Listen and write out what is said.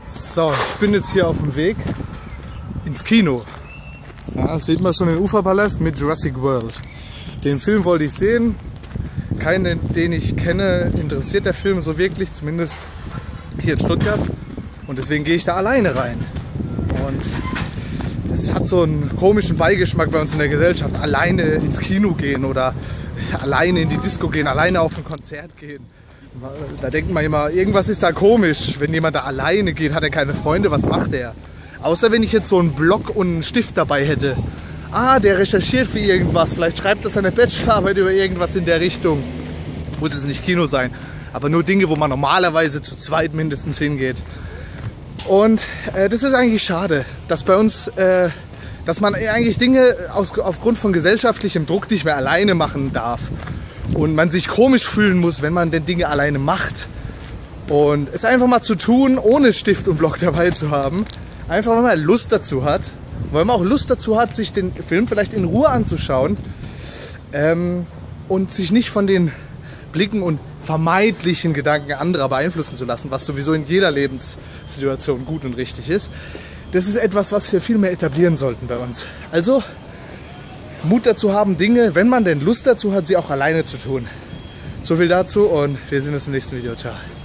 So, ich bin jetzt hier auf dem Weg ins Kino. Ja, das sieht man schon den Uferpalast mit Jurassic World. Den Film wollte ich sehen. Keinen, den ich kenne, interessiert der Film so wirklich, zumindest hier in Stuttgart. Und deswegen gehe ich da alleine rein. Und das hat so einen komischen Beigeschmack bei uns in der Gesellschaft. Alleine ins Kino gehen oder alleine in die Disco gehen, alleine auf ein Konzert gehen. Da denkt man immer, irgendwas ist da komisch. Wenn jemand da alleine geht, hat er keine Freunde, was macht er? Außer wenn ich jetzt so einen Block und einen Stift dabei hätte. Ah, der recherchiert für irgendwas. Vielleicht schreibt er seine Bachelorarbeit über irgendwas in der Richtung. Muss es nicht Kino sein. Aber nur Dinge, wo man normalerweise zu zweit mindestens hingeht. Und das ist eigentlich schade, dass bei uns, dass man eigentlich Dinge aufgrund von gesellschaftlichem Druck nicht mehr alleine machen darf. Und man sich komisch fühlen muss, wenn man denn Dinge alleine macht. Und es einfach mal zu tun, ohne Stift und Block dabei zu haben. Einfach, wenn man Lust dazu hat. Weil man auch Lust dazu hat, sich den Film vielleicht in Ruhe anzuschauen. Und sich nicht von den Blicken und vermeintlichen Gedanken anderer beeinflussen zu lassen, was sowieso in jeder Lebenssituation gut und richtig ist. Das ist etwas, was wir viel mehr etablieren sollten bei uns. Also Mut dazu haben, Dinge, wenn man denn Lust dazu hat, sie auch alleine zu tun. So viel dazu und wir sehen uns im nächsten Video. Ciao.